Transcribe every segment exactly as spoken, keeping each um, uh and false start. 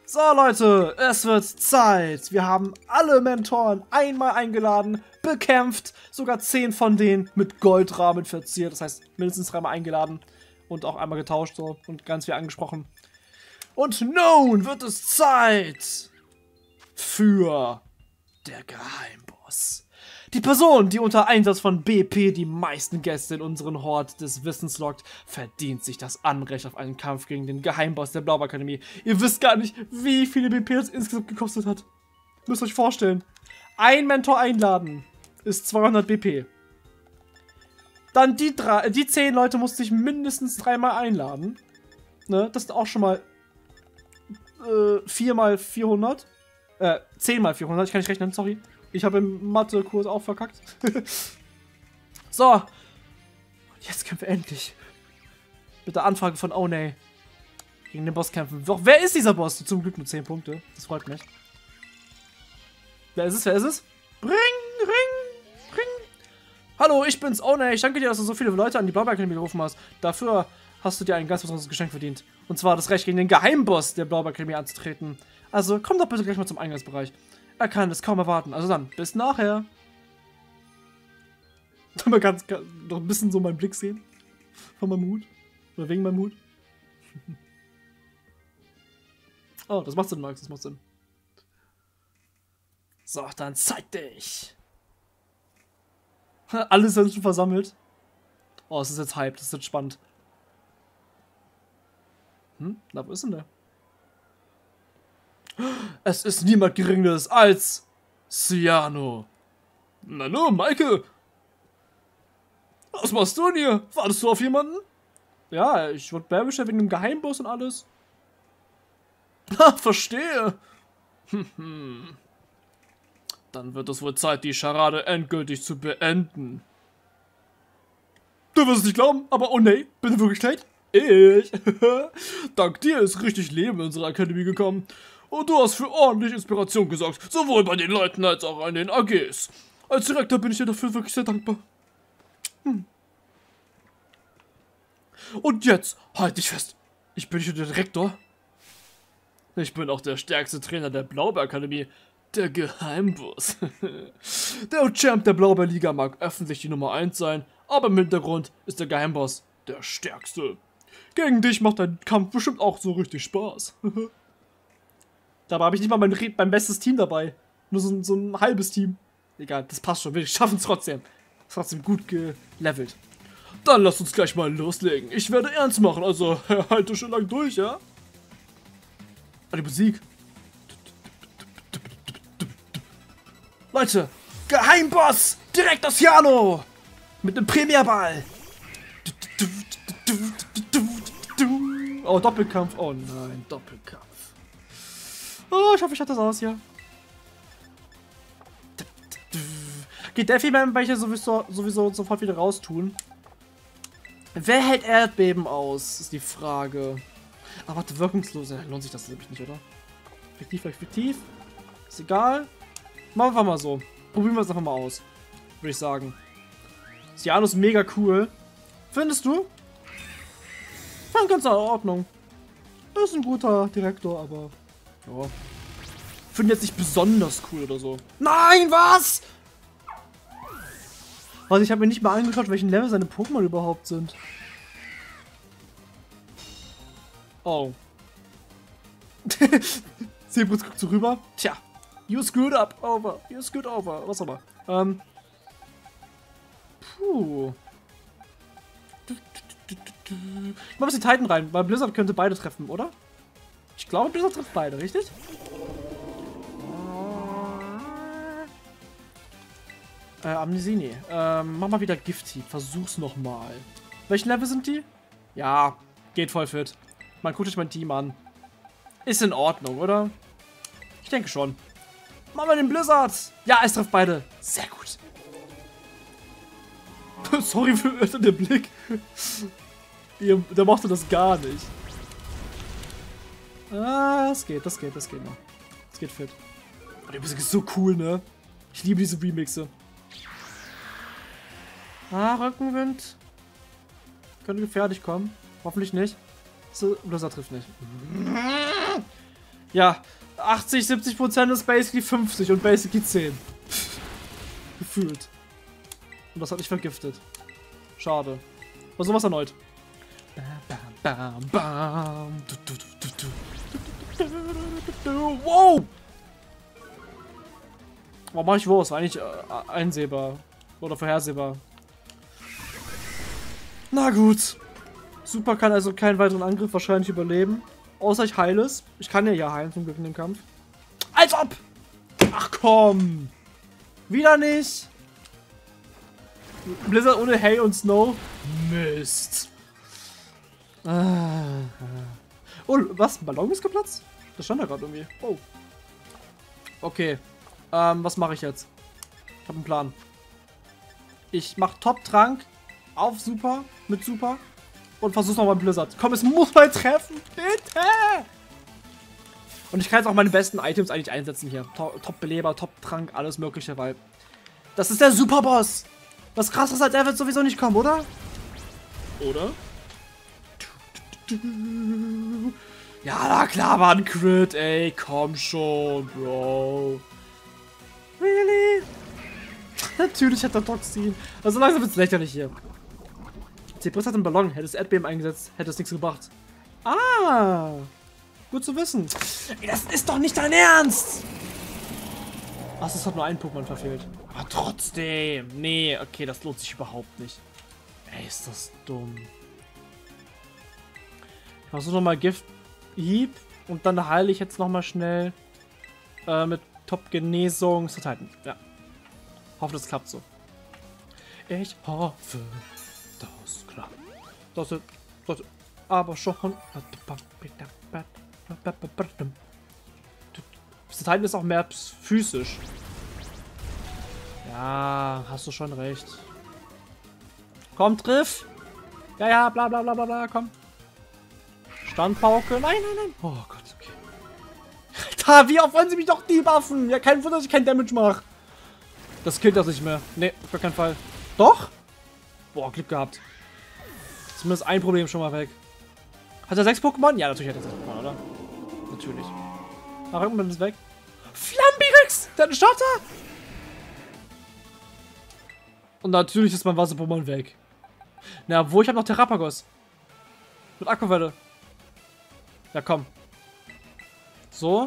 So Leute, es wird Zeit. Wir haben alle Mentoren einmal eingeladen, bekämpft, sogar zehn von denen mit Goldrahmen verziert. Das heißt, mindestens dreimal eingeladen und auch einmal getauscht so und ganz viel angesprochen. Und nun wird es Zeit für der Geheimboss. Die Person, die unter Einsatz von B P die meisten Gäste in unseren Hort des Wissens lockt, verdient sich das Anrecht auf einen Kampf gegen den Geheimboss der Blaubeerakademie. Ihr wisst gar nicht, wie viele B P das insgesamt gekostet hat. Müsst ihr euch vorstellen. Ein Mentor einladen ist zweihundert B P. Dann die, drei, die zehn Leute musste ich mindestens dreimal einladen. Ne, das ist auch schon mal äh, vier mal vierhundert. Äh, zehn mal vierhundert, ich kann nicht rechnen, sorry. Ich habe im Mathe-Kurs auch verkackt. So. Und jetzt kämpfen wir endlich. Mit der Anfrage von Oney. Gegen den Boss kämpfen. Doch, wer ist dieser Boss? Zum Glück nur zehn Punkte. Das freut mich. Wer ist es? Wer ist es? Bring, ring, ring. Hallo, ich bin's, Oney. Ich danke dir, dass du so viele Leute an die Blaubeerakademie gerufen hast. Dafür hast du dir ein ganz besonderes Geschenk verdient. Und zwar das Recht, gegen den Geheimboss der Blaubeerakademie anzutreten. Also, komm doch bitte gleich mal zum Eingangsbereich. Er kann es kaum erwarten. Also dann, bis nachher. Man kann noch ein bisschen so meinen Blick sehen. Von meinem Hut. Oder wegen meinem Hut. Oh, das macht Sinn, Max. Das macht Sinn. So, dann zeig dich. Alle sind schon versammelt. Oh, es ist jetzt Hype. Das ist jetzt spannend. Hm? Na, wo ist denn der? Es ist niemand Geringeres als Ciano. Na nun, Maike. Was machst du denn hier? Wartest du auf jemanden? Ja, ich wurde bärbischer wegen dem Geheimboss und alles. Ha, verstehe. Dann wird es wohl Zeit, die Scharade endgültig zu beenden. Du wirst es nicht glauben, aber oh nee, bin du wirklich leid? Ich. Dank dir ist richtig Leben in unsere Akademie gekommen. Und du hast für ordentlich Inspiration gesorgt, sowohl bei den Leuten als auch an den A Gs. Als Direktor bin ich dir dafür wirklich sehr dankbar. Hm. Und jetzt, halt dich fest. Ich bin nicht nur der Direktor. Ich bin auch der stärkste Trainer der Blaubeerakademie. Der Geheimboss. Der Champ der Blaubeerliga mag öffentlich die Nummer eins sein, aber im Hintergrund ist der Geheimboss der stärkste. Gegen dich macht dein Kampf bestimmt auch so richtig Spaß. Dabei habe ich nicht mal mein, mein bestes Team dabei. Nur so, so ein halbes Team. Egal, das passt schon. Wir schaffen es trotzdem. Trotzdem gut gelevelt. Dann lass uns gleich mal loslegen. Ich werde ernst machen, also halte schon lang durch, ja? Ah, die Musik. Leute, Geheimboss! Direkt aus Ciano! Mit einem Premierball! Oh, Doppelkampf. Oh nein, Doppelkampf. Oh, ich hoffe, ich hatte das aus hier. Geht der Film, welche sowieso, sowieso sofort wieder raustun? Wer hält Erdbeben aus? Ist die Frage. Aber warte, wirkungslose. Lohnt sich das nämlich nicht, oder? Fiktiv, vielleicht fiktiv. Ist egal. Machen wir einfach mal so. Probieren wir es einfach mal aus. Würde ich sagen. Ciano ist mega cool. Findest du? Fand ganz in Ordnung. Ist ein guter Direktor, aber. Ja. Finde jetzt nicht besonders cool oder so. Nein, was? Also ich habe mir nicht mal angeschaut, welchen Level seine Pokémon überhaupt sind. Oh. Zebrus guckt so rüber. Tja. You screwed up. Over. You screwed over. Was auch immer. Ähm. Puh. Ich mach was die Titan rein, weil Blizzard könnte beide treffen, oder? Ich glaube, Blizzard trifft beide, richtig? Äh, Amnesini. Ähm, mach mal wieder Gift-Heat. Versuch's nochmal. Welchen Level sind die? Ja, geht voll fit. Man guckt euch mein Team an. Ist in Ordnung, oder? Ich denke schon. Mach mal den Blizzard. Ja, es trifft beide. Sehr gut. Sorry für den Blick. Der mochte das gar nicht. Ah, das geht, das geht, das geht noch. Das geht fit. Oh, die Musik ist so cool, ne? Ich liebe diese Remixe. Ah, Rückenwind. Könnte gefährlich kommen. Hoffentlich nicht. So, Blizzard trifft nicht. Ja, achtzig, siebzig Prozent ist basically fünfzig und basically zehn. Gefühlt. Und das hat mich vergiftet. Schade. Versuchen wir es erneut. Bam, bam, bam. Wow! Warum mache ich wo? Das war eigentlich äh, einsehbar. Oder vorhersehbar. Na gut. Super kann also keinen weiteren Angriff wahrscheinlich überleben. Außer ich heile es. Ich kann ja ja heilen zum Glück in dem Kampf. Als ob! Ach komm! Wieder nicht! Blizzard ohne Hay und Snow? Mist. Ah. Oh, was? Ein Ballon ist geplatzt? Das stand da gerade irgendwie. Oh. Okay. Ähm, was mache ich jetzt? Ich habe einen Plan. Ich mache Top-Trank auf Super, mit Super und versuch's nochmal Blizzard. Komm, es muss mal treffen, bitte! Und ich kann jetzt auch meine besten Items eigentlich einsetzen hier. Top-Beleber, Top-Trank, alles mögliche, weil das ist der Superboss. Was krasses als er wird sowieso nicht kommen, oder? Oder? Ja, na klar war ein Crit, ey. Komm schon, Bro. Really? Natürlich hat er Toxin. Also langsam wird's lächerlich hier. Zebris hat einen Ballon. Hätte es Erdbeben eingesetzt, hätte es nichts gebracht. Ah. Gut zu wissen. Ey, das ist doch nicht dein Ernst. Ach, das hat nur ein Pokémon verfehlt. Aber trotzdem. Nee, okay, das lohnt sich überhaupt nicht. Ey, ist das dumm. Ich versuche nochmal Gift-Hieb. Und dann heile ich jetzt nochmal schnell äh, mit Top-Genesung zu Titan. Ja. Hoffe, das klappt so. Ich hoffe, das klappt. Das ist, das ist aber schon. Titan ist auch mehr physisch. Ja, hast du schon recht. Komm, triff! Ja, ja, bla bla bla bla bla, komm. Standpauke. Nein, nein, nein. Oh Gott, okay. Alter, wie oft wollen sie mich doch debuffen? Ja, kein Wunder, dass ich kein Damage mache. Das killt das nicht mehr. Nee, auf gar keinen Fall. Doch? Boah, Glück gehabt. Zumindest ein Problem schon mal weg. Hat er sechs Pokémon? Ja, natürlich hat er sechs Pokémon, oder? Natürlich. Ach, irgendwann ist weg. Flambirex! Der hat einen Starter! Und natürlich ist mein Wasser-Pokémon weg. Na, wo? Ich habe noch Terrapagos. Mit Aquavelle. Ja, komm. So.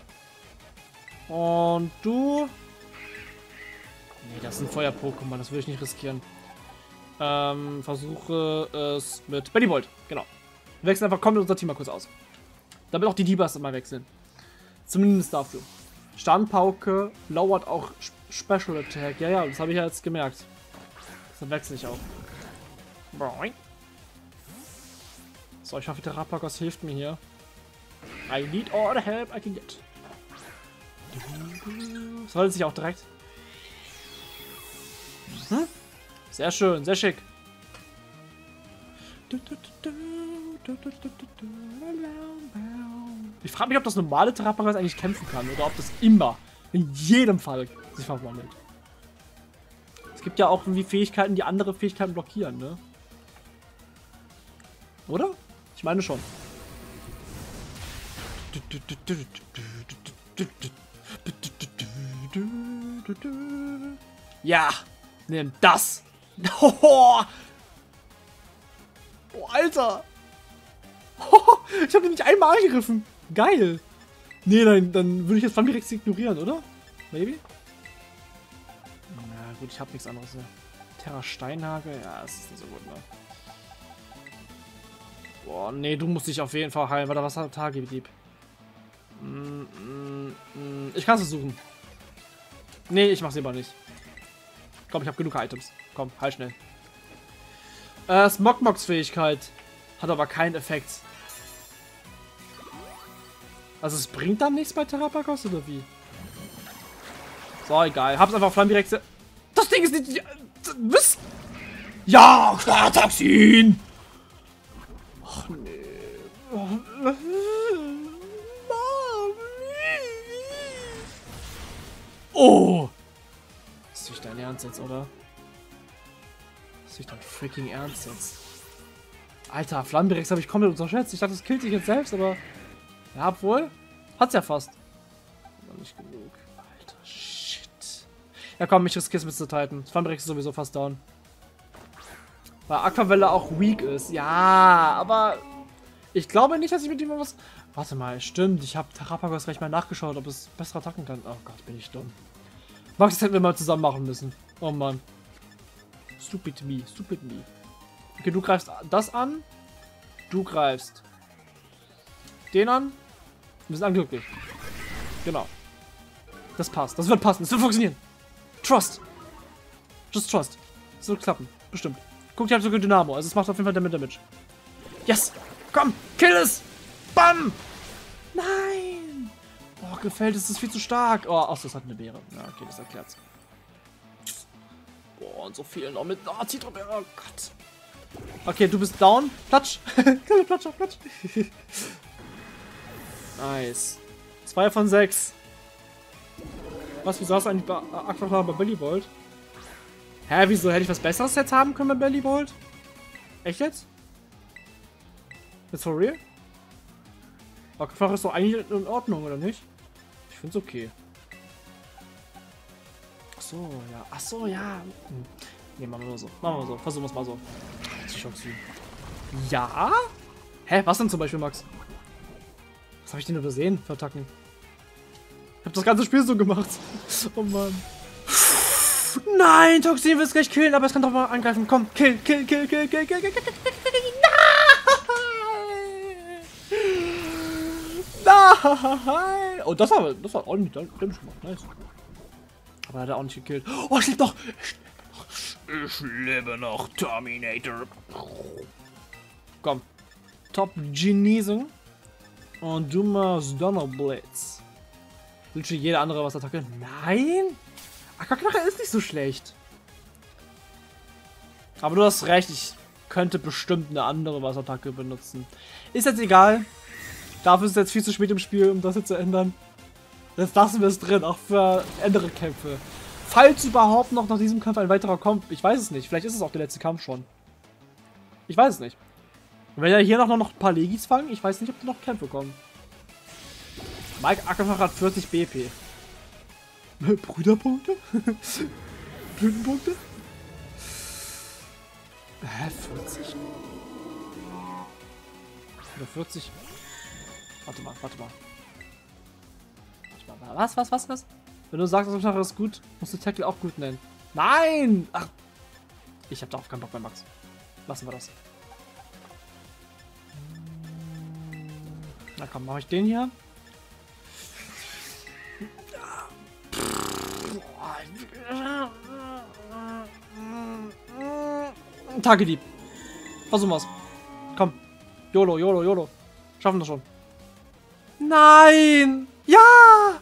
Und du. Nee, das ist ein Feuer-Pokémon. Das will ich nicht riskieren. Ähm, versuche es mit Bellybolt. Genau. Wir wechseln einfach komplett unser Team mal kurz aus. Damit auch die Debuffs immer wechseln. Zumindest dafür. Standpauke lowert auch Special Attack. Ja, ja, das habe ich ja jetzt gemerkt. Dann wechsle ich auch. So, ich hoffe, der Terrapagos hilft mir hier. I need all the help I can get. Sollte sich auch direkt. Hm? Sehr schön, sehr schick. Ich frage mich, ob das normale Terrapagos eigentlich kämpfen kann oder ob das immer, in jedem Fall, sich verwandelt. Es gibt ja auch irgendwie Fähigkeiten, die andere Fähigkeiten blockieren, ne? Oder? Ich meine schon. Ja, nimm das. Oh, Alter. Ich habe ihn nicht einmal angegriffen. Geil. Nee, dann, dann würde ich jetzt Flambirex ignorieren, oder? Maybe? Na gut, ich habe nichts anderes mehr. Terra Steinhagel, ja, das ist nicht so gut, ne? Boah, nee, du musst dich auf jeden Fall heilen, weil da was hat Tageblieb. Mm, mm, mm. Ich kann es versuchen. Nee, ich mach's lieber nicht. Komm, ich habe genug Items. Komm, heil schnell. Äh, Smogmogs Fähigkeit hat aber keinen Effekt. Also es bringt dann nichts bei Terrapagos oder wie? So, egal. Hab's einfach Flambirex. Das Ding ist nicht. Was? Ja, klar, Toxin! Ach nee. Oh! Das ist nicht dein Ernst jetzt, oder? Das ist nicht dein freaking Ernst jetzt. Alter, Flambirex habe ich komplett unterschätzt. Ich dachte, das killt sich jetzt selbst, aber. Ja, obwohl. Hat's ja fast. Aber nicht genug. Alter, shit. Ja komm, ich riskiere es mit zu Titan. Funbreak ist sowieso fast down. Weil Aquavelle auch weak ist. Ja, aber ich glaube nicht, dass ich mit ihm was... Warte mal, stimmt. Ich habe Terrapagos gleich mal nachgeschaut, ob es bessere Attacken kann. Oh Gott, bin ich dumm. Max, das hätten wir mal zusammen machen müssen. Oh Mann. Stupid me, stupid me. Okay, du greifst das an. Du greifst den an. Wir sind unglücklich. Genau. Das passt. Das wird passen. Das wird funktionieren. Trust. Just trust. Das wird klappen. Bestimmt. Guck, ich habe sogar Dynamo. Also es macht auf jeden Fall damit Damage. Yes. Komm. Kill es. Bam. Nein. Oh, gefällt es. Das ist viel zu stark. Oh, ach, das hat eine Beere. Ja, okay, das erklärt's. Boah, und so viel noch mit. Oh, Zitrobeere. Oh Gott. Okay, du bist down. Platsch. Platsch, Platsch. Nice. Zwei von sechs. Was, wieso hast du eigentlich bei Aquaflower bei Bellybolt? Hä, wieso hätte ich was Besseres jetzt haben können bei Bellybolt? Echt jetzt? Jetzt for real? Aquaflower ist doch eigentlich in Ordnung, oder nicht? Ich find's okay. Ach so, ja. Ach so, ja. Hm. Ne, machen wir mal so. Machen wir mal so. Versuchen wir es mal so. Ja? Hä, was denn zum Beispiel, Max? Was habe ich denn übersehen für Attacken? Ich habe das ganze Spiel so gemacht. Oh Mann. Nein, Toxin will es gleich killen, aber es kann doch mal angreifen. Komm, kill, kill, kill, kill, kill, kill, kill, kill, kill, kill. Nein! Nein! Oh, das war, das war ordentlich Damage gemacht. Nice. Aber hat er auch nicht gekillt. Oh, ich lebe noch. Ich lebe noch, Terminator. Komm. Top Genesung. Und du machst Donnerblitz. Literally jede andere Wasserattacke. Nein! Aquaknarre ist nicht so schlecht. Aber du hast recht, ich könnte bestimmt eine andere Wasserattacke benutzen. Ist jetzt egal. Dafür ist es jetzt viel zu spät im Spiel, um das jetzt zu ändern. Jetzt lassen wir es drin, auch für andere Kämpfe. Falls überhaupt noch nach diesem Kampf ein weiterer kommt, ich weiß es nicht. Vielleicht ist es auch der letzte Kampf schon. Ich weiß es nicht. Und wenn wir hier noch, noch ein paar Legis fangen, ich weiß nicht, ob da noch Kämpfe kommen. Mike Ackerfach hat vierzig B P. Brüderpunkte? Blütenpunkte? Hä, vierzig? Oder vierzig? Warte mal, warte mal. Warte mal. Was, was, was, was? Wenn du sagst, das ist gut, musst du Tackle auch gut nennen. Nein! Ach. Ich hab darauf keinen Bock mehr, Max. Lassen wir das. Na komm, mache ich den hier. Tagedieb. Versuchen wir's. Komm. YOLO, YOLO, YOLO. Schaffen wir schon. Nein! Ja!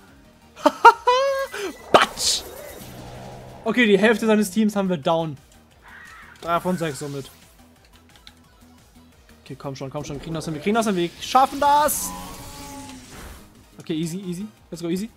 Batsch! Okay, die Hälfte seines Teams haben wir down. drei von sechs somit. Okay, komm schon, komm schon. Wir kriegen das hin, wir kriegen das hin, wir schaffen das! Okay, easy, easy. Let's go, easy.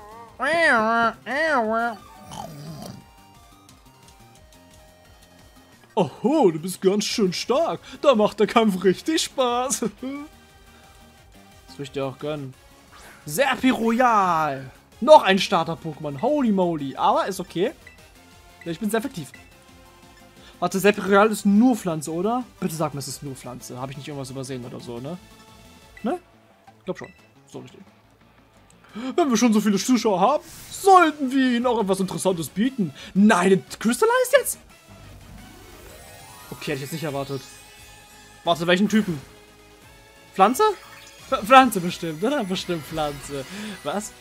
Oho, du bist ganz schön stark. Da macht der Kampf richtig Spaß. Das will ich dir auch gönnen. Serpi Royal. Noch ein Starter-Pokémon. Holy moly. Aber ist okay. Ich bin sehr effektiv. Warte, Serpi Royal ist nur Pflanze, oder? Bitte sag mir, es ist nur Pflanze. Habe ich nicht irgendwas übersehen oder so, ne? Ne? Ich glaub schon. So richtig. Wenn wir schon so viele Zuschauer haben, sollten wir ihnen auch etwas Interessantes bieten. Nein, Crystallize jetzt? Okay, hätte ich jetzt nicht erwartet. Warte, welchen Typen? Pflanze? Pf Pflanze bestimmt, oder? Bestimmt Pflanze. Was?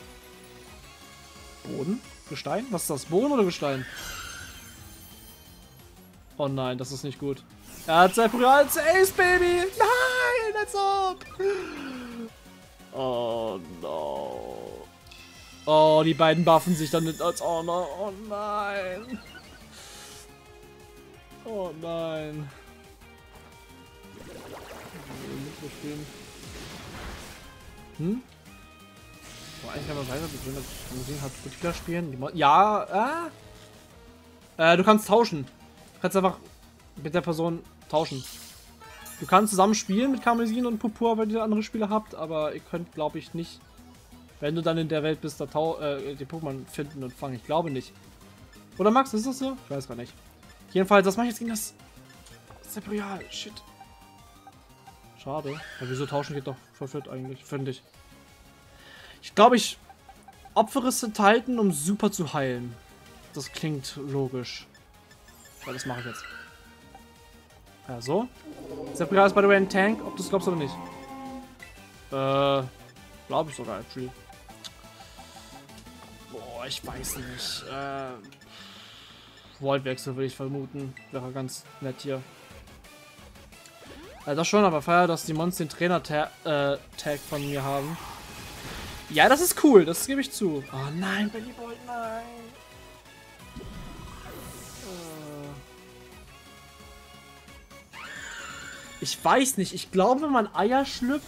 Boden? Gestein? Was ist das? Boden oder Gestein? Oh nein, das ist nicht gut. Er hat sein Bruder als Ace, Baby! Nein, als ob! Oh no. Oh, die beiden buffen sich dann mit als oh no. Oh nein. Oh nein. Hm? Boah, eigentlich kann man weiter begründen, dass ich Musik hat Spieler spielen. Die ja, äh? äh, du kannst tauschen. Du kannst einfach mit der Person tauschen. Du kannst zusammen spielen mit Karmesin und Purpur, wenn ihr andere Spieler habt, aber ihr könnt, glaube ich, nicht, wenn du dann in der Welt bist, da tau äh, die Pokémon finden und fangen. Ich glaube nicht. Oder Max, ist das so? Ich weiß gar nicht. Jedenfalls, das mache ich jetzt gegen das Seprial. Shit. Schade. Ja, wieso tauschen geht doch voll fit eigentlich, finde ich. Ich glaube, ich opfere Titan, um super zu heilen. Das klingt logisch. Ja, das mache ich jetzt. Ja, so. Seprial ist by the way ein Tank, ob du es glaubst oder nicht. Äh, glaube ich sogar, actually. Boah, ich weiß nicht. Äh, Voltwechsel würde ich vermuten. Wäre ganz nett hier. Ja, das schon, aber feier, dass die Monster den Trainer-Tag äh, von mir haben. Ja, das ist cool, das gebe ich zu. Oh nein, Benny Boy, nein. Ich weiß nicht, ich glaube, wenn man Eier schlüpft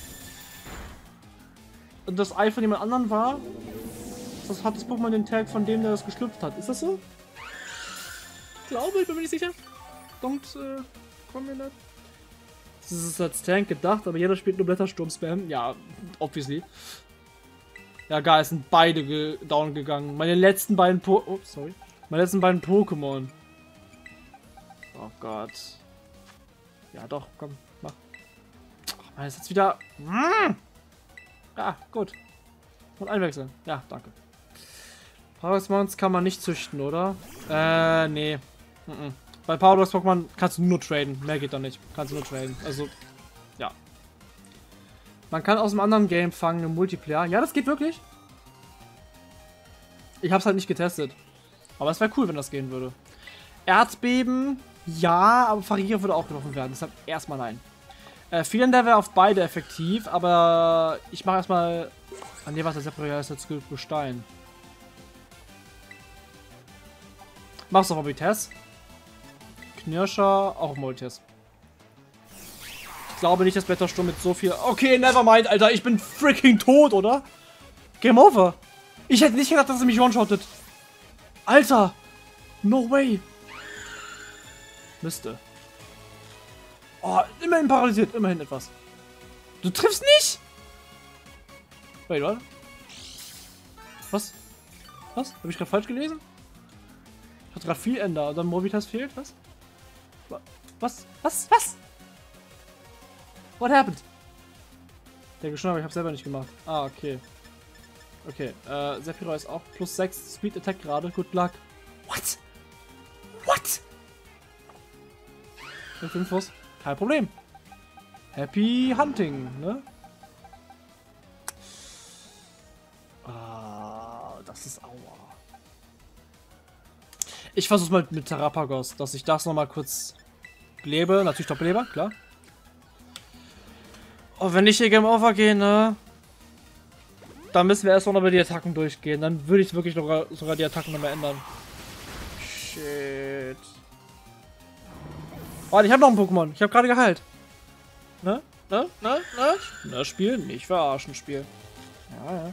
und das Ei von jemand anderen war, das hat das Pokémon den Tag von dem, der das geschlüpft hat. Ist das so? Ich glaube, ich bin mir nicht sicher. Don't äh, comment. Das ist als Tank gedacht, aber jeder spielt nur Blättersturm-Spam. Ja, obviously. Ja, geil, es sind beide ge down gegangen. Meine letzten beiden Po... Oh, sorry. Meine letzten beiden Pokémon. Oh Gott. Ja, doch, komm, mach. Ach, man, ist jetzt wieder... Ja, gut. Und einwechseln. Ja, danke. Paradox-Mons kann man nicht züchten, oder? Äh, nee. Mm-mm. Bei Paradox-Pokémon kannst du nur traden. Mehr geht da nicht. Kannst du nur traden. Also, ja. Man kann aus einem anderen Game fangen im Multiplayer. Ja, das geht wirklich. Ich hab's halt nicht getestet. Aber es wäre cool, wenn das gehen würde. Erdbeben, ja, aber Farriere würde auch getroffen werden. Deshalb erstmal nein. Äh, Vielen der wäre auf beide effektiv, aber ich mache erstmal. Ah ne, was der Seprial ist jetzt Gestein. Machst du auch Multitest? Knirscher, auch Multitest. Ich glaube nicht, dass Blättersturm mit so viel. Okay, nevermind, Alter, ich bin freaking tot, oder? Game over. Ich hätte nicht gedacht, dass er mich one-shottet. Alter! No way! Müsste. Oh, immerhin paralysiert, immerhin etwas. Du triffst nicht? Wait, warte. Was? Was? Habe ich gerade falsch gelesen? Ich hatte gerade viel Ender und dann Mobitas fehlt, was? Was? Was? Was? What happened? Der schon, aber ich habe selber nicht gemacht. Ah, okay. Okay, äh, Sephiroth ist auch plus sechs Speed Attack gerade. Good luck. What? What? fünf Infos. Kein Problem. Happy Hunting, ne? Ah, das ist aua. Ich versuch's mal mit Terrapagos, dass ich das nochmal kurz lebe. Natürlich Doppelleber, klar. Oh, wenn ich hier Game Over gehe, ne? Dann müssen wir erst noch mal die Attacken durchgehen. Dann würde ich wirklich sogar, sogar die Attacken nochmal ändern. Shit. Oh, ich habe noch ein Pokémon. Ich habe gerade geheilt. Ne? Ne? Ne? Ne? Na, Spiel? Nicht verarschen, Spiel. Ja, ja.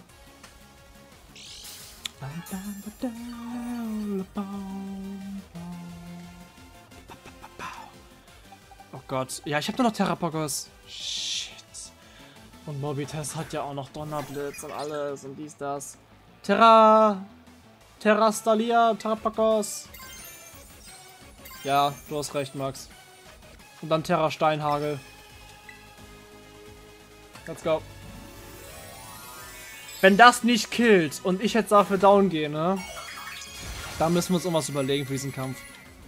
Oh Gott. Ja, ich habe nur noch Terrapagos. Shit. Und Mobitas hat ja auch noch Donnerblitz und alles und dies, das. Terra... Terra Stalia, Terrapagos. Ja, du hast recht, Max. Und dann Terra Steinhagel. Let's go. Wenn das nicht killt und ich jetzt dafür down gehe, ne? Da müssen wir uns irgendwas überlegen für diesen Kampf.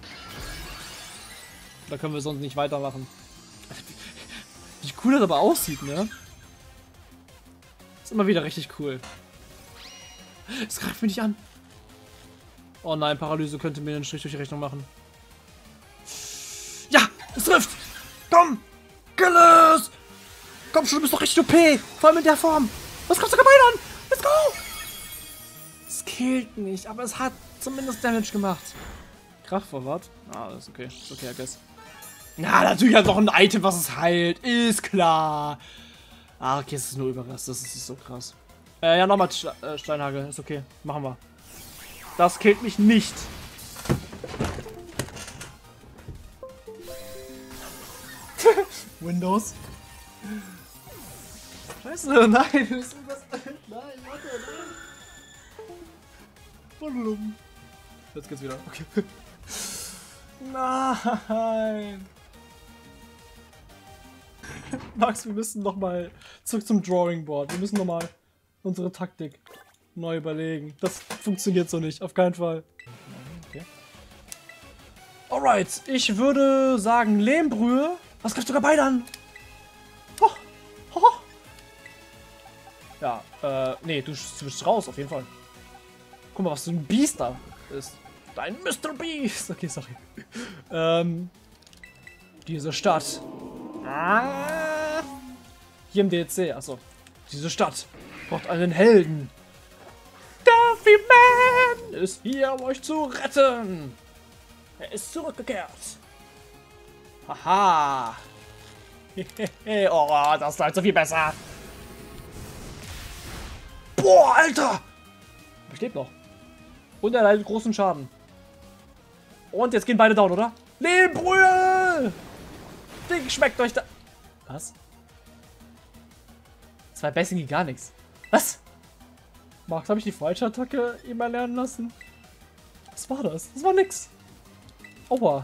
Da können wir sonst nicht weitermachen. Wie cool das aber aussieht, ne? Ist immer wieder richtig cool. Es greift mich nicht an. Oh nein, Paralyse könnte mir einen Strich durch die Rechnung machen. Ja, es trifft! Komm! Kill es! Komm schon, du bist doch richtig O P! Vor allem in der Form! Was kommst du dabei an? Let's go! Es killt nicht, aber es hat zumindest Damage gemacht. Kraftvorwart? Ah, das ist okay. Das ist okay, I guess. Na, natürlich hat noch ein Item, was es heilt. Ist klar. Ah, okay, es ist nur Überrest. Das ist so krass. Äh, ja, nochmal äh, Steinhagel. Ist okay. Machen wir. Das killt mich nicht. Windows. Scheiße, nein. Ist das, nein, warte, nein. Jetzt geht's wieder. Okay. Nein. Max, wir müssen noch mal zurück zum Drawing Board. Wir müssen noch mal unsere Taktik neu überlegen. Das funktioniert so nicht, auf keinen Fall. Okay. Alright, ich würde sagen Lehmbrühe. Was greift sogar beide an? Oh. Oh. Ja, äh, nee, du bist raus, auf jeden Fall. Guck mal, was für ein Biest da ist. Dein Mister Beast. Okay, sorry. ähm, diese Stadt. Ah. Hier im D L C, achso. Diese Stadt braucht einen Helden. Duffy Man ist hier, um euch zu retten. Er ist zurückgekehrt. Haha. Oh, das läuft so viel besser. Boah, Alter. Er steht noch. Und er leidet großen Schaden. Und jetzt gehen beide down, oder? Lehmbrühe! Ding schmeckt euch da. Was? Zwei Bessing gar nichts. Was? Max, habe ich die falsche Attacke ihm erlernen lassen? Was war das? Das war nix. Aua.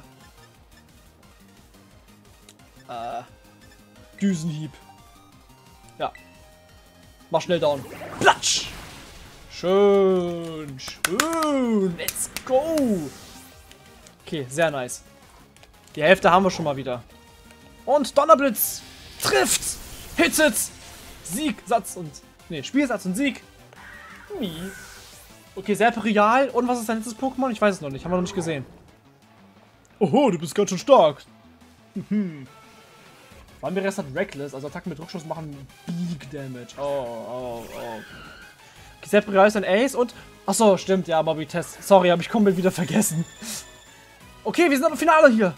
Äh. Düsenhieb. Ja. Mach schnell down. Platsch! Schön. Schön. Let's go. Okay, sehr nice. Die Hälfte haben wir schon mal wieder. Und Donnerblitz trifft. Hittet. Sieg, Satz und... Ne, Spielsatz und Sieg. Nie. Okay, Serperial. Und was ist dein letztes Pokémon? Ich weiß es noch nicht. Haben wir noch nicht gesehen. Oho, du bist ganz schön stark. Mhm. Vor allem der Rest hat Reckless. Also Attacken mit Rückschuss machen Big Damage. Oh, oh, oh. Okay, Serperial ist ein Ace und... Achso, stimmt. Ja, Mobby Test. Sorry, habe ich komplett wieder vergessen. Okay, wir sind am Finale hier.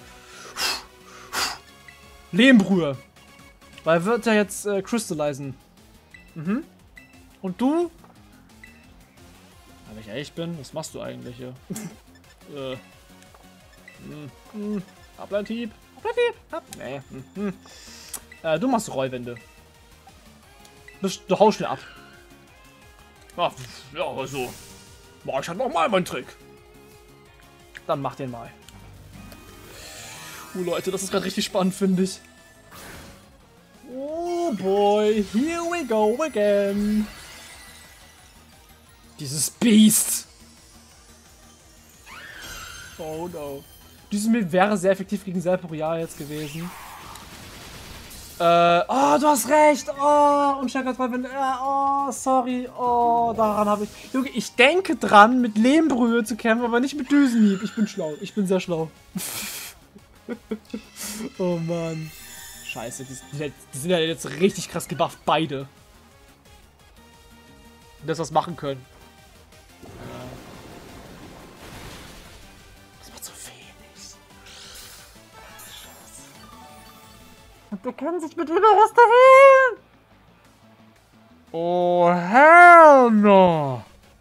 Lehmbrühe. Weil er wird ja jetzt äh, crystallisen. Mhm. Und du? Wenn ich ehrlich bin, was machst du eigentlich hier? äh. Hm. Hm. Ableithieb. Ableithieb. Ab. Nee. Hm. Hm. Äh, du machst Rollwände. Du, du haust schnell ab. Ach, ja, also. Mach ich halt nochmal meinen Trick. Dann mach den mal. Oh Leute, das ist gerade richtig spannend, finde ich. Oh boy, here we go again. Dieses Biest. Oh no. Dieses Mittel wäre sehr effektiv gegen Serperial jetzt gewesen. Äh, oh, du hast recht. Oh, und stärker drei, wenn, äh, oh, sorry. Oh, daran habe ich. Junge, ich denke dran, mit Lehmbrühe zu kämpfen, aber nicht mit Düsenhieb. Ich bin schlau. Ich bin sehr schlau. Oh Mann. Scheiße, die, die, die sind ja jetzt richtig krass gebufft, beide. Und das was machen können. Das war zu wenig. Und wir können sich mit Überreste heilen. Oh, hell no.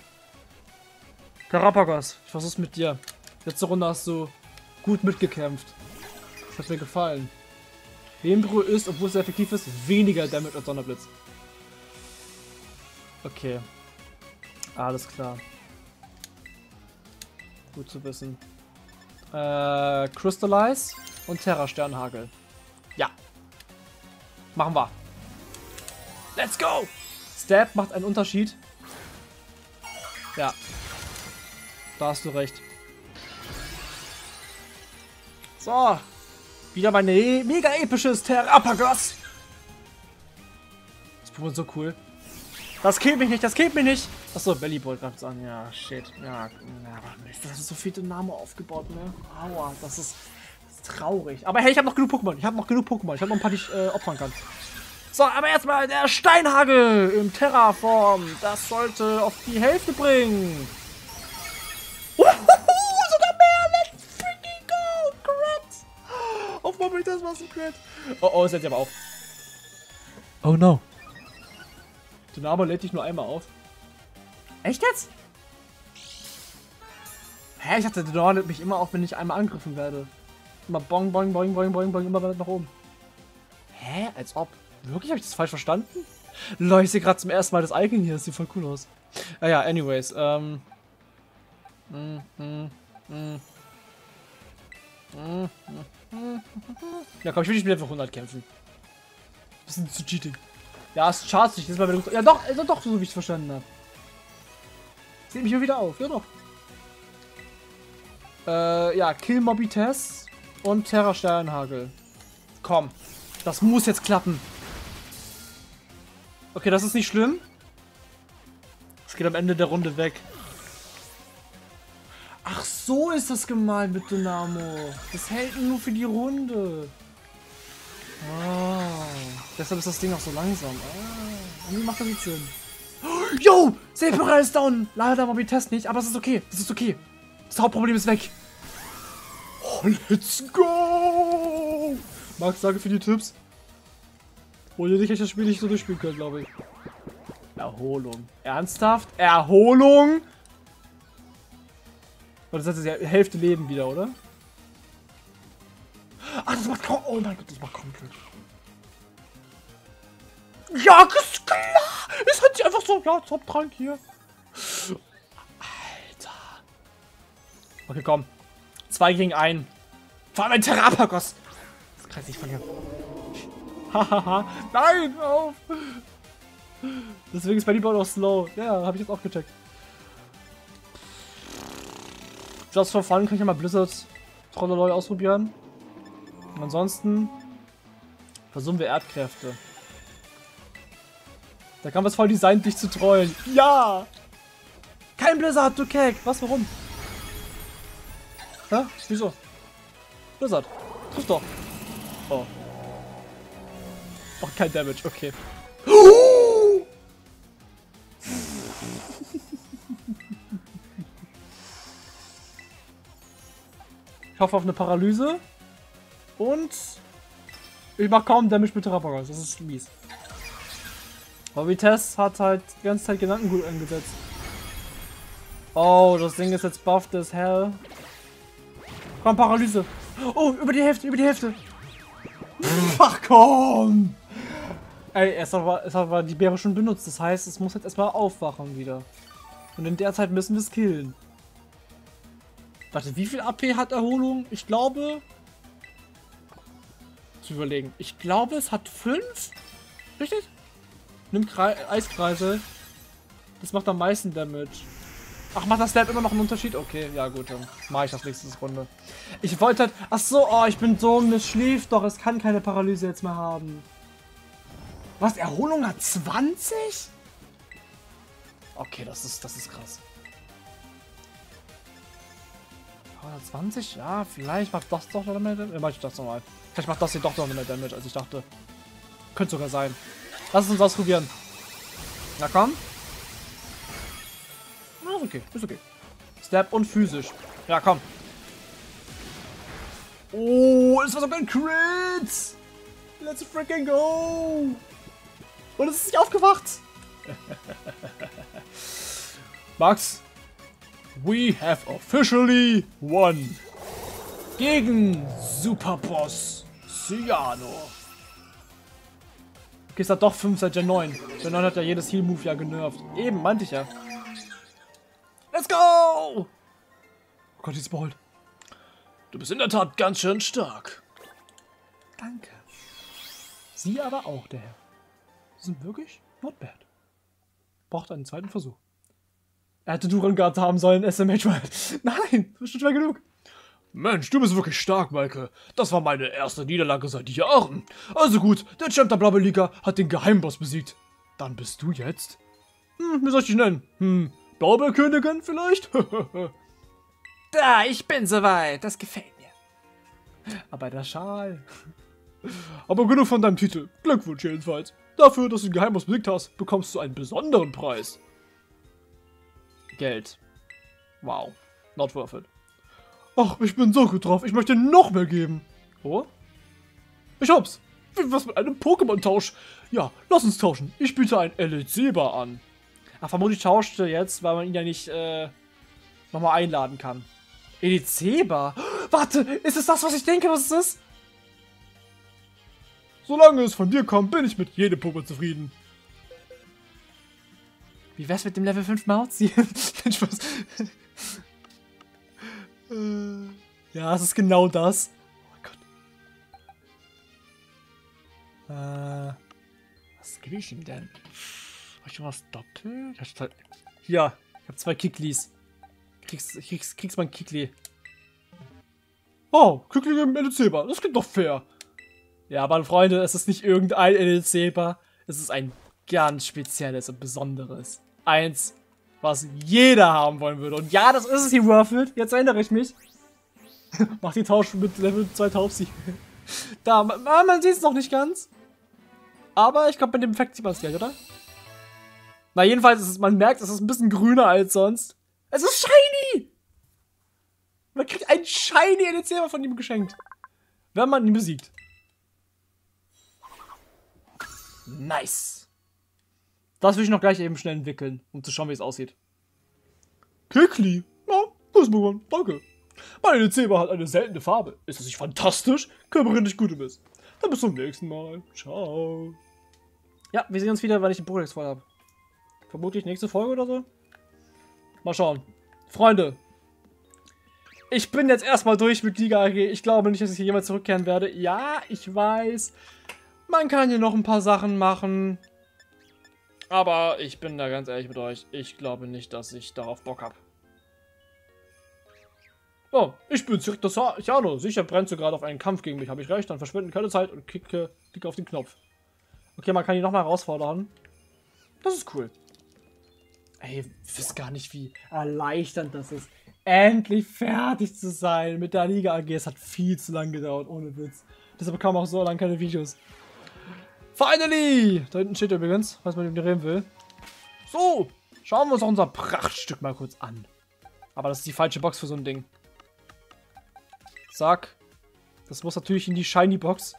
Karapagos, ich versuch's mit dir. Letzte Runde hast du gut mitgekämpft. Das hat mir gefallen. Lehmbrühe ist, obwohl es sehr effektiv ist, weniger Damage als Donnerblitz. Okay. Alles klar. Gut zu wissen. Äh, Crystallize und Terra Sternhagel. Ja. Machen wir. Let's go! Stab macht einen Unterschied. Ja. Da hast du recht. So. Wieder mein mega episches Terrapagos. Das Pokémon ist so cool. Das killt mich nicht, das killt mich nicht. Achso, Bellybolt greift an. Ja, shit. Ja, ja, das ist so viel Dynamo aufgebaut, ne? Aua, das ist, das ist traurig. Aber hey, ich habe noch genug Pokémon. Ich habe noch genug Pokémon. Ich habe noch ein paar, die ich äh, opfern kann. So, aber erstmal der Steinhagel im Terraform. Das sollte auf die Hälfte bringen. Auf Moment, das war's ein Crit. Oh, oh, es lädt sich aber auf. Oh no. Dynamo lädt dich nur einmal auf. Echt jetzt? Hä, ich dachte, Dynamo lädt mich immer auf, wenn ich einmal angegriffen werde. Immer boing, boing, boing, boing, boing, boing, immer weiter nach oben. Hä? Als ob. Wirklich? Habe ich das falsch verstanden? Leute, ich sehe gerade zum ersten Mal das Icon hier. Das sieht voll cool aus. Ah ja, anyways. Ähm. Mm, mm, mm. Mm, mm, mm. Ja, komm, ich will nicht mit Level hundert kämpfen. Bisschen zu cheating. Ja, es charts nicht. Das Mal, wenn du, ja, doch, also doch, so wie ich es verstanden habe. Seht mich hier wieder auf. Ja, doch. Äh, ja, Kill Mobby Tess und Terra Sternhagel. Komm. Das muss jetzt klappen. Okay, das ist nicht schlimm. Es geht am Ende der Runde weg. Ach, so ist das gemeint mit Dynamo. Das hält nur für die Runde. Ah, deshalb ist das Ding auch so langsam. Ah, irgendwie macht das jetzt Sinn. Yo! Sephiroth ist down! Leider Mobby Test nicht, aber es ist okay. Das ist okay. Das Hauptproblem ist weg. Oh, let's go! Max, danke für die Tipps. Ohne dich hätte ich das Spiel nicht so durchspielen können, glaube ich. Erholung. Ernsthaft? Erholung? Das heißt, ja Hälfte Leben wieder, oder? Ah, das macht kaum. Oh mein Gott, das macht komplett. Ja, ist klar! Es hat sich einfach so. Ja, Top-Trank hier. Alter. Okay, komm. Zwei gegen einen. Vor allem ein Terrapagos. Das kann ich nicht verlieren. Hahaha. Nein, auf! Deswegen ist bei Ball auch slow. Ja, habe ich jetzt auch gecheckt. Just for fun kann ich ja mal Blizzard Trolloloi ausprobieren. Und ansonsten versuchen wir Erdkräfte. Da kann man es voll designt, dich zu trollen. Ja! Kein Blizzard, du Keck! Was, warum? Hä? Wieso? Blizzard. Triff doch. Oh. Oh, kein Damage, okay. Ich hoffe auf eine Paralyse. Und ich mach kaum Damage mit Terrapagos. Das ist mies. Mobby Tess hat halt die ganze Zeit Gedankengut eingesetzt. Oh, das Ding ist jetzt buffed as hell. Komm, Paralyse. Oh, über die Hälfte, über die Hälfte. Ach komm. Ey, es hat, aber, es hat aber die Beere schon benutzt. Das heißt, es muss jetzt erstmal aufwachen wieder. Und in der Zeit müssen wir es killen. Warte, wie viel A P hat Erholung? Ich glaube... Zu überlegen. Ich glaube, es hat fünf. Richtig? Nimm Kre Eiskreise. Das macht am meisten Damage. Ach, macht das Stab immer noch einen Unterschied? Okay, ja gut, dann mache ich das nächste Runde. Ich wollte halt... Ach so, oh, ich bin dumm. Es schläft doch. Es kann keine Paralyse jetzt mehr haben. Was? Erholung hat zwanzig? Okay, das ist, das ist krass. zwanzig? Ja, vielleicht macht das doch noch mehr Damage. Ja, mach ich das nochmal. Vielleicht macht das hier doch noch mehr Damage, als ich dachte. Könnte sogar sein. Lass es uns ausprobieren. Na komm. Na, ist okay, ist okay. Step und physisch. Ja, komm. Oh, das war sogar ein Crit. Let's freaking go. Und es ist nicht aufgewacht. Max. We have officially won. Gegen Superboss Cyano. Okay, es hat doch fünf seit Gen neun. Gen neun hat ja jedes Heal-Move ja genervt. Eben, meinte ich ja. Let's go! Oh Gott, die ist beholt. Du bist in der Tat ganz schön stark. Danke. Sie aber auch, der Herr. Sie sind wirklich not bad. Braucht einen zweiten Versuch. Er hätte Durangard haben sollen, S M H. Nein, das ist schon schwer genug. Mensch, du bist wirklich stark, Michael. Das war meine erste Niederlage seit Jahren. Also gut, der Champ der Blabbeliga hat den Geheimboss besiegt. Dann bist du jetzt? Hm, wie soll ich dich nennen? Hm, Blaubeerkönigin vielleicht? Da, ich bin soweit. Das gefällt mir. Aber der Schal. Aber genug von deinem Titel. Glückwunsch jedenfalls. Dafür, dass du den Geheimboss besiegt hast, bekommst du einen besonderen Preis. Geld. Wow. Not worth it. Ach, ich bin so gut drauf. Ich möchte noch mehr geben. Oh? Ich hab's. Wie was mit einem Pokémon-Tausch? Ja, lass uns tauschen. Ich biete ein Elizeba an. Ach, vermutlich tauschte jetzt, weil man ihn ja nicht äh, nochmal einladen kann. Elizeba? Warte, ist es das, was ich denke, was es ist? Solange es von dir kommt, bin ich mit jedem Pokémon zufrieden. Wie wär's mit dem Level fünf Mauzi? Spaß. Ja, es ist genau das. Oh mein Gott. Äh, was gebe ich ihm denn? Hab ich schon was doppelt? Hier, ich habe zwei Kiklis. Kriegst, kriegst, kriegst mal ein Kikli. Oh, Kikli im L C-Bar. Das klingt doch fair. Ja, aber Freunde, es ist nicht irgendein L C-Bar. Es ist ein ganz spezielles und besonderes. Eins, was jeder haben wollen würde. Und ja, das ist es hier, Rufflet. Jetzt erinnere ich mich. Mach die Tausch mit Level zwei Taubsi. Da, man, man sieht es noch nicht ganz. Aber ich glaube, mit dem Effekt sieht man es gleich, oder? Na, jedenfalls ist es, man merkt, es ist ein bisschen grüner als sonst. Es ist shiny! Man kriegt ein shiny L C von ihm geschenkt. Wenn man ihn besiegt. Nice. Das will ich noch gleich eben schnell entwickeln, um zu schauen, wie es aussieht. Kikli. Ja, das ist mir danke. Meine L C-Bar hat eine seltene Farbe. Ist das nicht fantastisch? Körperin nicht gut bist. Dann bis zum nächsten Mal. Ciao. Ja, wir sehen uns wieder, wenn ich den Pokédex voll habe. Vermutlich nächste Folge oder so. Mal schauen. Freunde. Ich bin jetzt erstmal durch mit Liga A G. Ich glaube nicht, dass ich hier jemals zurückkehren werde. Ja, ich weiß. Man kann hier noch ein paar Sachen machen. Aber ich bin da ganz ehrlich mit euch. Ich glaube nicht, dass ich darauf Bock habe. Oh, ich bin zurück das Jano. Sicher brennst du gerade auf einen Kampf gegen mich. Habe ich recht? Dann verschwinde keine Zeit und klicke, klicke auf den Knopf. Okay, man kann ihn nochmal herausfordern. Das ist cool. Ey, ihr wisst gar nicht, wie erleichternd das ist, endlich fertig zu sein mit der Liga A G. Es hat viel zu lange gedauert, ohne Witz. Deshalb kamen auch so lange keine Videos. Finally! Da hinten steht übrigens, was man mit dem reden will. So, schauen wir uns auch unser Prachtstück mal kurz an. Aber das ist die falsche Box für so ein Ding. Zack. Das muss natürlich in die Shiny Box.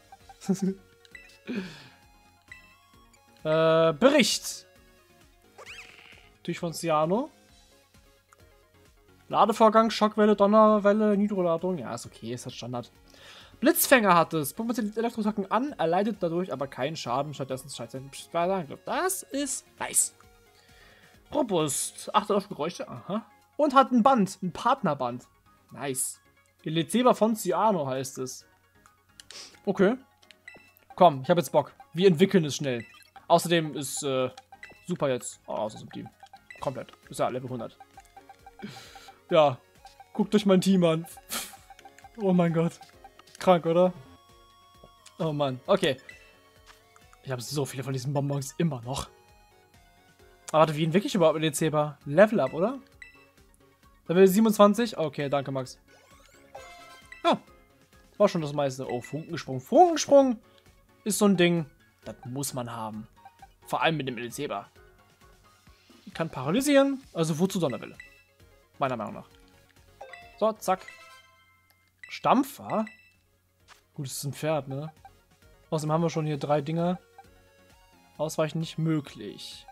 äh, Bericht. Natürlich von Ciano. Ladevorgang, Schockwelle, Donnerwelle, Nitroladung. Ja, ist okay, ist halt Standard. Blitzfänger hat es. Pumpt den Elektrosacken an, erleidet dadurch aber keinen Schaden. Stattdessen scheint sein Angriff. Das ist nice. Robust. Achtet auf Geräusche. Aha. Und hat ein Band. Ein Partnerband. Nice. L C-Bar von Ciano heißt es. Okay. Komm, ich habe jetzt Bock. Wir entwickeln es schnell. Außerdem ist äh, super jetzt oh, aus dem Team. Komplett. Ist ja Level hundert. Ja. Guckt euch mein Team an. Oh mein Gott. Krank, oder? Oh Mann. Okay. Ich habe so viele von diesen Bonbons immer noch. Aber warte, wie entwickle ich überhaupt mit L C-Bar? Level Up, oder? Level siebenundzwanzig? Okay, danke, Max. Ja. War schon das meiste. Oh, Funkensprung. Funkensprung ist so ein Ding, das muss man haben. Vor allem mit dem L C-Bar. Kann paralysieren. Also wozu Donnerwelle? Meiner Meinung nach. So, zack. Stampfer? Gut, es ist ein Pferd, ne? Außerdem haben wir schon hier drei Dinger. Ausweichen nicht möglich.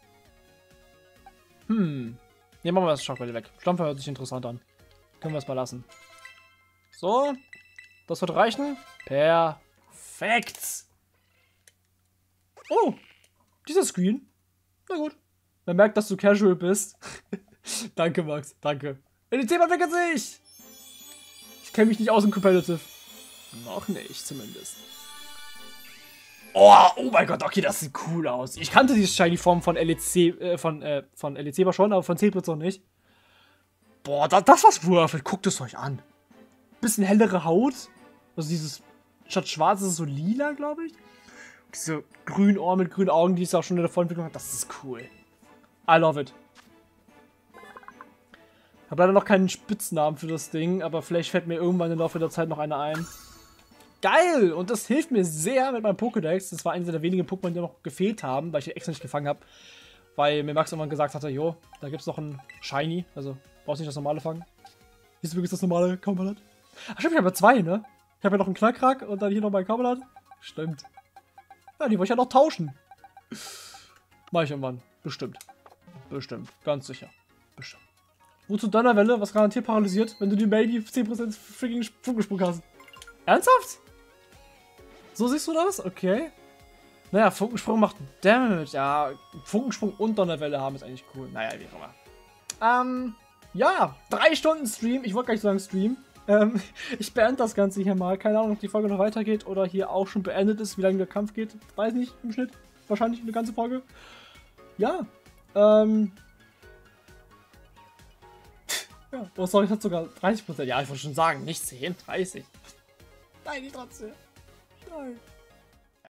Hm. Ne, machen wir das Schockwelle weg. Stampfer hört sich interessant an. Können wir es mal lassen. So. Das wird reichen. Perfekt. Oh. Dieser Screen. Na gut. Man merkt, dass du casual bist. Danke, Max. Danke. L C-Bar entwickelt sich. Ich kenne mich nicht aus im Competitive. Noch nicht, zumindest. Oh, oh mein Gott, okay, das sieht cool aus. Ich kannte diese Shiny-Form von L E C, äh, von, äh, von L E C-Bar schon, aber von Zebrits noch nicht. Boah, das, das war's Rufflet. Guckt es euch an. Bisschen hellere Haut. Also dieses, statt schwarz ist es so lila, glaube ich. Diese grünen Ohren mit grünen Augen, die es auch schon in der Vorentwicklung hat. Das ist cool. I love it. Ich habe leider noch keinen Spitznamen für das Ding, aber vielleicht fällt mir irgendwann im Laufe der Zeit noch einer ein. Geil! Und das hilft mir sehr mit meinem Pokédex. Das war eines der wenigen Pokémon, die noch gefehlt haben, weil ich die extra nicht gefangen habe. Weil mir Max irgendwann gesagt hatte, jo, da gibt es noch ein Shiny. Also, brauchst nicht das normale fangen. Hier ist übrigens das normale Kaumalat. Ach stimmt, ich habe ja zwei, ne? Ich habe ja noch einen Knackrack und dann hier noch mein Kaumalat. Stimmt. Ja, die wollte ich ja noch tauschen. Mach ich irgendwann. Bestimmt. Bestimmt. Ganz sicher. Bestimmt. Wozu Donnerwelle? Was garantiert paralysiert, wenn du die Maybe zehn Prozent freaking Funkensprung hast? Ernsthaft? So siehst du das? Okay. Naja, Funkensprung macht Damage. Ja, Funkensprung und Donnerwelle haben ist eigentlich cool. Naja, wie auch immer. Ähm, ja, drei Stunden Stream. Ich wollte gar nicht so lange streamen. Ähm, ich beende das Ganze hier mal. Keine Ahnung, ob die Folge noch weitergeht oder hier auch schon beendet ist, wie lange der Kampf geht. Weiß nicht, im Schnitt. Wahrscheinlich eine ganze Folge. Ja, ähm... ja, oh sorry, es hat sogar dreißig Prozent. Ja, ich wollte schon sagen, nicht zehn, dreißig. Nein, nicht trotzdem. Nein.